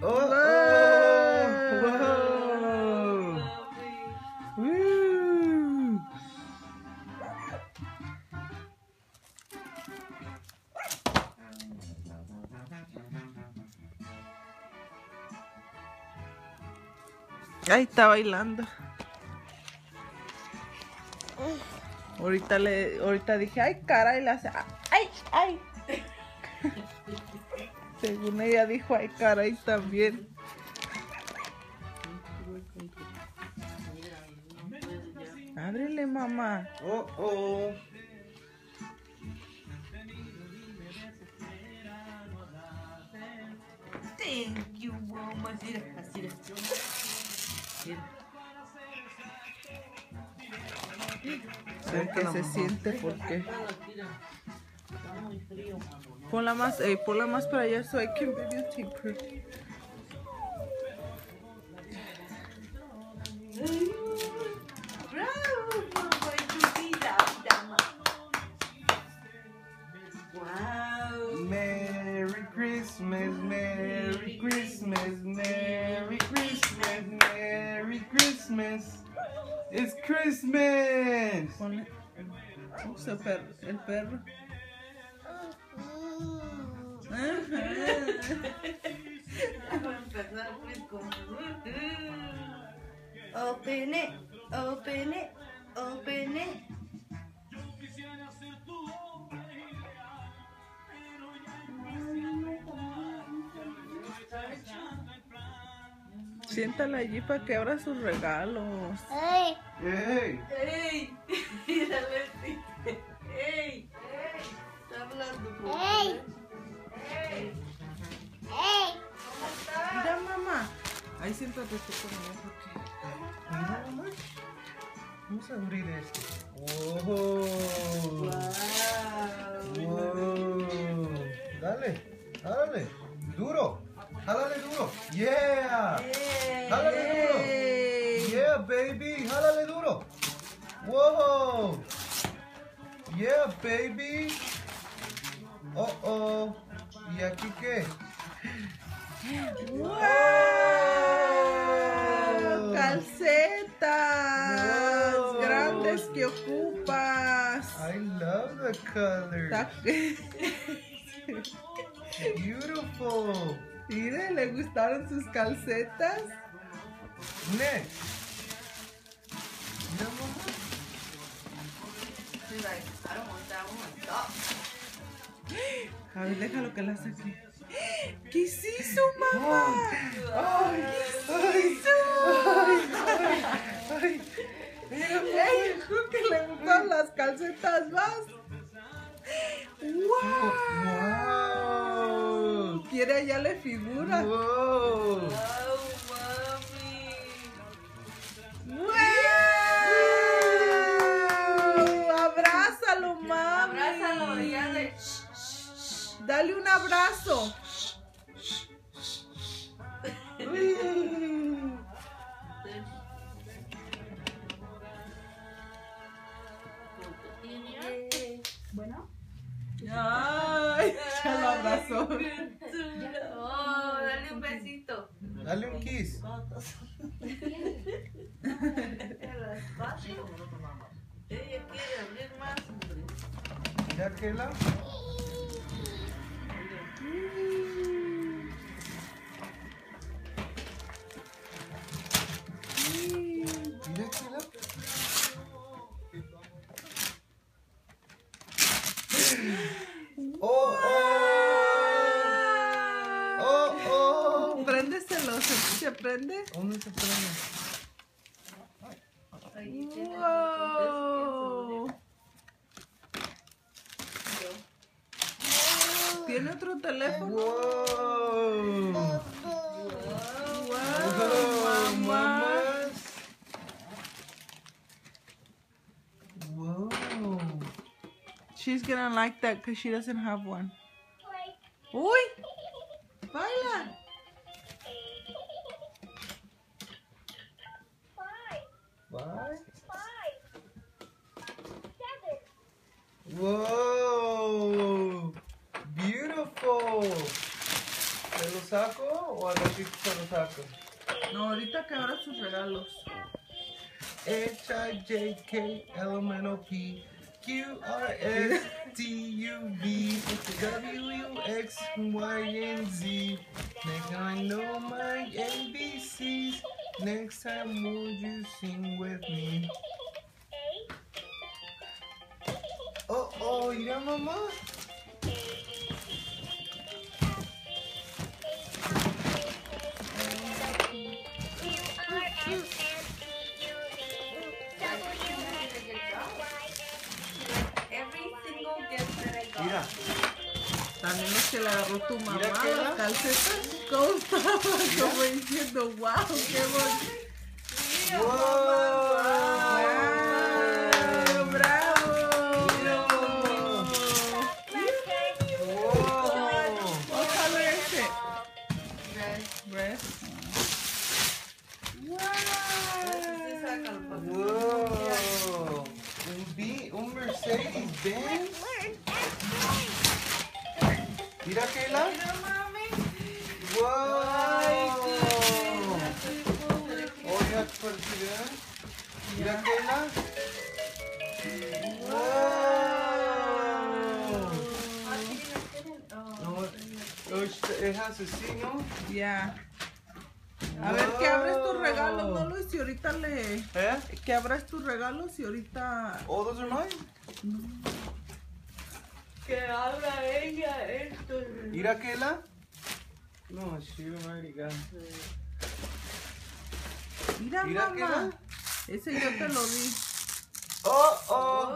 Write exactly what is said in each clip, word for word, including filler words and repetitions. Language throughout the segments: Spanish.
Oh, oh, wow. Woo. Ahí está bailando. Ahorita le, ahorita dije, ay, cara, y le hace, ay, ay. Según ella dijo, ay, caray, también. Ábrele, mamá. Oh, oh. Thank you, mamá. Así, así. Sé que se siente porque. Ponla más, eh, ponla más para allá so I can videotape her. Bravo, mamá, chulita, dama. Wow. Merry Christmas, Merry Christmas, Merry Christmas, Merry Christmas. It's Christmas. Ponle. Usa el perro. El perro. Open it, open it, open it. Siéntala allí para que abra sus regalos. ¡Ey! ¡Ey! ¡Ey! Mírale, ¡ey! Está hablando. ¡Ey! ¡Ey! ¡Ey! Mira, mamá. Ahí siéntate tú con ella porque. Mira, mamá. Vamos a abrir esto. ¡Wow! Wow. ¡Wow! Dale, dale. Duro. Jálale duro. ¡Yeah! ¡Jálale duro! ¡Yeah, baby! ¡Jálale duro! ¡Wow! ¡Yeah, baby! ¡Oh, oh! ¿Y aquí qué? ¡Wow! ¡Calcetas! Wow. Grandes que ocupas. I love the colors. Beautiful. Mire, ¿le gustaron sus calcetas? Next. Mira, mamá. She's like, I don't want that one. Stop. A ver, déjalo que la saque. ¿Qué hizo, mamá? ¡Ay! ¡Ay! ¡Ay! ¡Ay! Mira, creo que le gustan las calcetas más. ¡Wow! ¡Wow! ¿Quiere allá le figura? ¡Wow! Oh, mami. ¡Wow! ¡Abrázalo, mami! Abrázalo, ya de... Dale un abrazo. Bueno. Ay, ya lo abrazó. Oh, dale un besito. Dale un kiss. Ella quiere abrir más. ¿Ya que la? Mira que la. Oh, oh. Oh, oh. Préndeselo, ¿se, se prende? ¿Dónde se prende? Wow. ¿Tiene otro teléfono? Wow. Wow, mamá. Wow. She's gonna like that because she doesn't have one. Uy. Baila. Five. Whoa! Beautiful! ¿Te lo saco o al ratito te lo saco? No, ahorita que abra sus regalos. H I J K L M N O P Q R S T U V W X Y and Z. Next time I know my A B Cs. Next time would you sing with me? Oh, oh, mira mamá. Every single gift that I got. Mira. También los que le agarró tu mamá, Mira que las la- calcetas. ¿Cómo estaban? Como diciendo, wow, qué bonito. Wow. ¡Bravo! ¡Bravo! Mira, mamá. Wow. What color is it? Red. Red. Sí, sácalo, papi. Wow. Un B, un Mercedes Benz. Mira, Kayla. Mira, mami. Wow. Oh, ya por si vean. Mira, Kayla. Wow. No, oh, it has a C, ¿no? Ya. A ver, que abres tus regalos, ¿no, Luis? Y ahorita le... ¿Eh? Que abras tus regalos y ahorita... All those are mine. Que abra ella esto. Mira, Kayla. No, she already got it. Mira, Mira, mamá. Kayla. Ese yo te lo di. Oh, oh,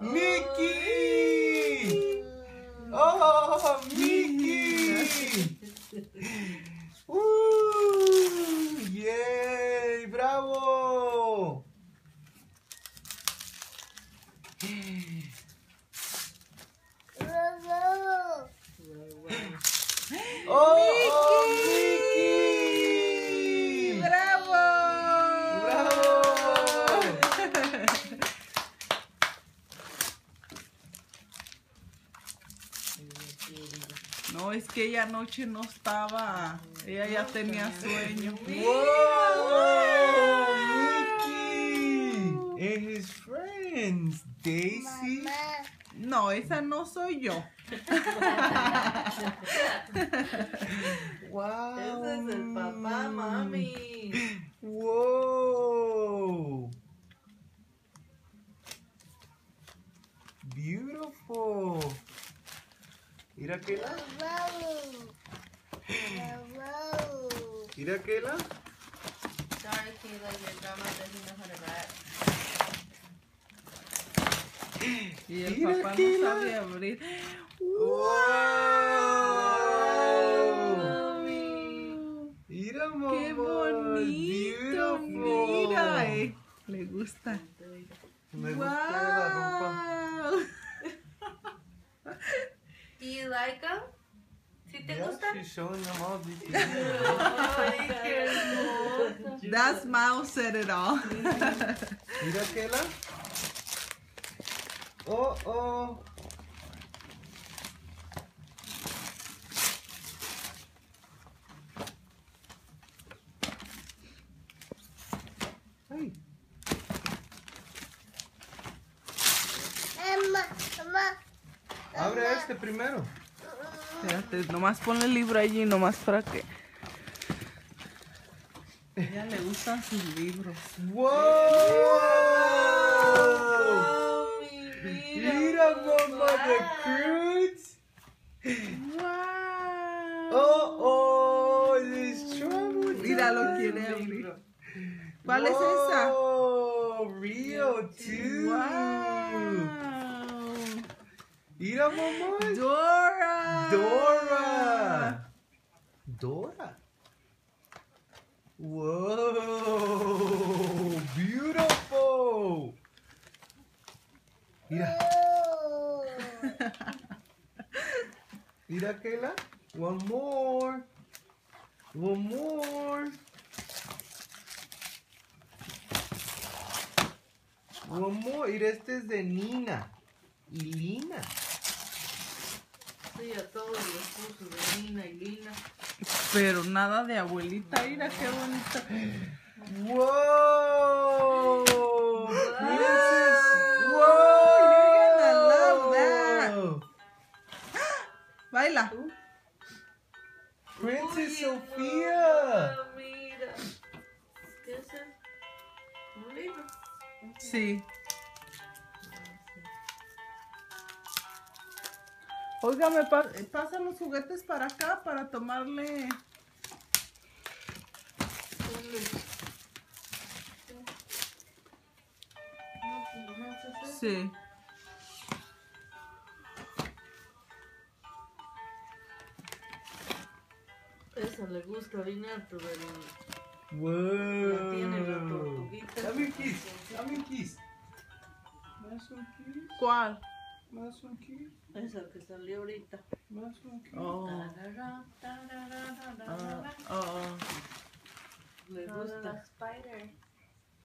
Mickey! Oh, Mickey! Uh, yay, bravo! Oh, oh, Mickey! ¡Bravo! Bravo! No, es que ella anoche no estaba. Ella ya tenía sueño. Whoa, Mickey! And his friends, Daisy. No, esa no soy yo. Wow. Ese es el papá, mami. Whoa. Beautiful. Mira, Kayla. Mira, Kayla. Sorry, Kayla, your grandma doesn't know how to rap. Y el Mira, papá no Kayla. sabe abrir. Wow. Mira, mamá. ¡Qué bonito! Beautiful. Mira, eh. Le gusta. Me gusta la ropa. ¡Wow! Do you like them? ¿Sí te Yeah, gustan? she's showing them all. Ay, qué hermoso. That smile said it all. Mira, Kayla. Oh, oh. Ay. Abre este primero. Espérate, nomás ponle el libro allí, nomás para que. A ella le gustan sus libros. ¡Wow! Mami, Mira, mamá, the cruz. ¡Wow! Oh, oh, this trouble. Mira, lo quiere abrir. ¿Cuál es esa? Oh, Rio two. ¡Wow! Mira, mamá. Dora! Dora. Dora. Whoa, beautiful. Mira. Mira, Kayla. One more. One more. One more. Mira, este es de Nina y Lina. Sí, a todos los cursos de Nina y Lina. Pero nada de abuelita, mira qué bonita. Whoa! Princess! Whoa, you're gonna love that. Baila. Princess Sophia! Mira. ¿Qué es eso? Un libro. Sí. Oiga, me pa pasan los juguetes para acá para tomarle. Sí. Esa le gusta orinar, pero Whoa! la tiene la tortuguita. Dame un kiss, dame un kiss. ¿Más un kiss? ¿Cuál? ¿Más un kiss? Esa que salió ahorita. ¿Más un kiss? Oh. Tarara, tarara, tarara. Oh. Le gusta. Spider.